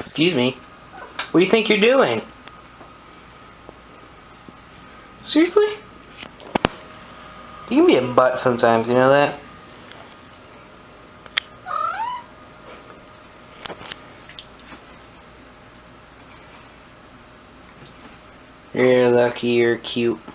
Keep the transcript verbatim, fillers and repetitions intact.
Excuse me. What do you think you're doing? Seriously? You can be a butt sometimes, you know that? You're lucky you're cute.